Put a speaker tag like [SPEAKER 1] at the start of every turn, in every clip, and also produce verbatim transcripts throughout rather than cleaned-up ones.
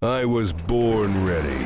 [SPEAKER 1] I was born ready.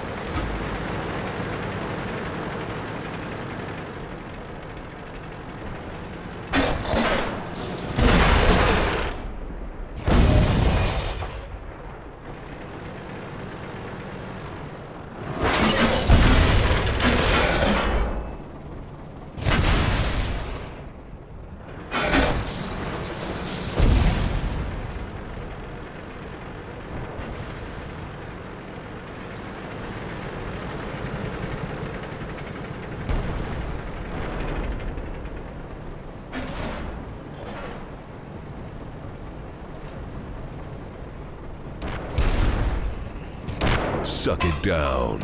[SPEAKER 1] Suck it down.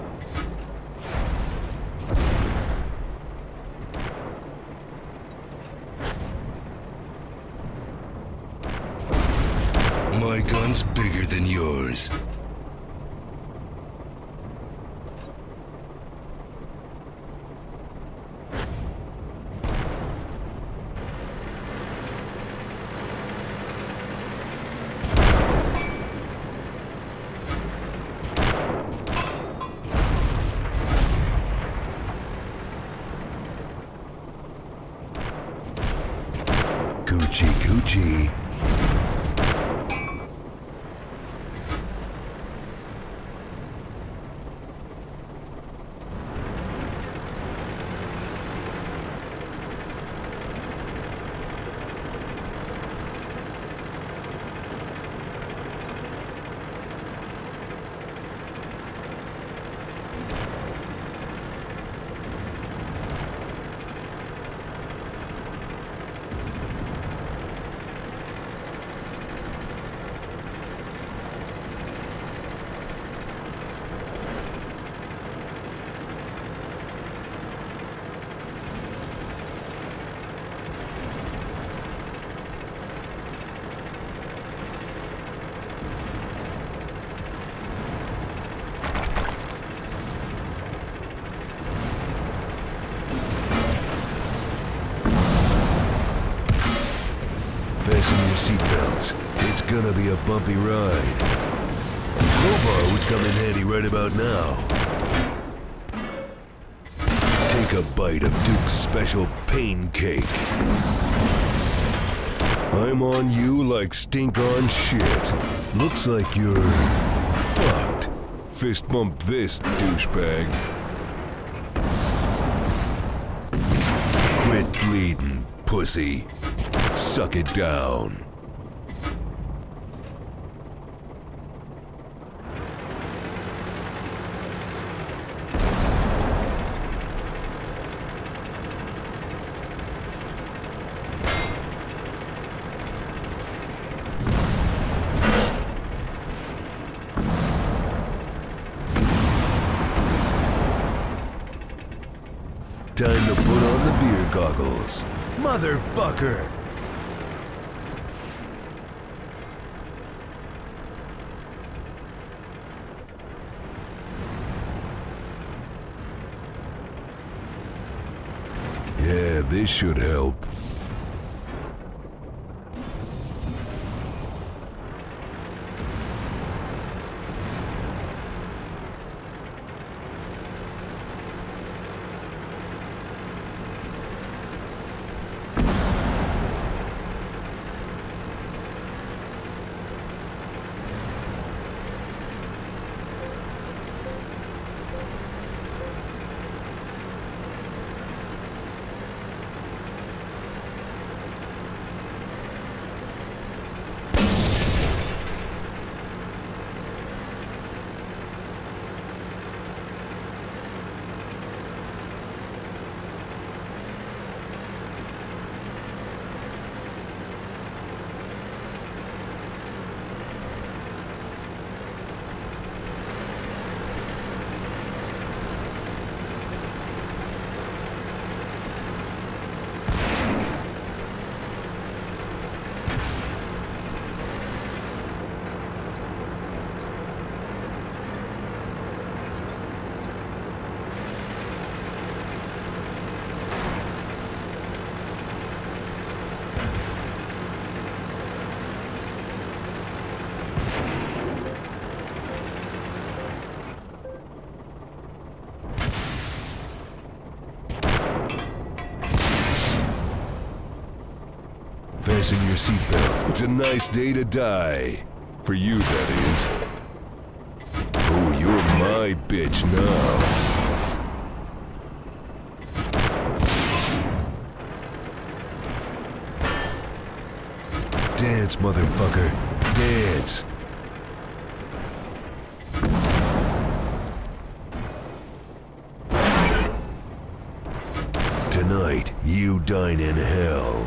[SPEAKER 2] My gun's bigger than yours. Coochie coochie. Fasten your seatbelts. It's gonna be a bumpy ride. A crowbar would come in handy right about now. Take a bite of Duke's special pain cake. I'm on you like stink on shit. Looks like you're fucked. Fist bump this, douchebag. Quit bleeding, pussy. Suck it down. Time to put on the beer goggles. Motherfucker! Yeah, this should help. Fasten your seatbelts. It's a nice day to die. For you, that is. Oh, you're my bitch now. Dance, motherfucker. Dance. Tonight, you dine in hell.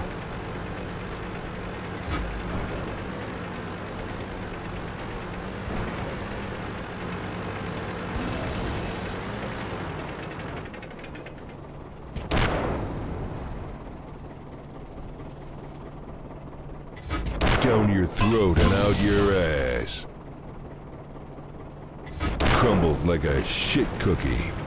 [SPEAKER 2] Down your throat and out your ass. Crumbled like a shit cookie.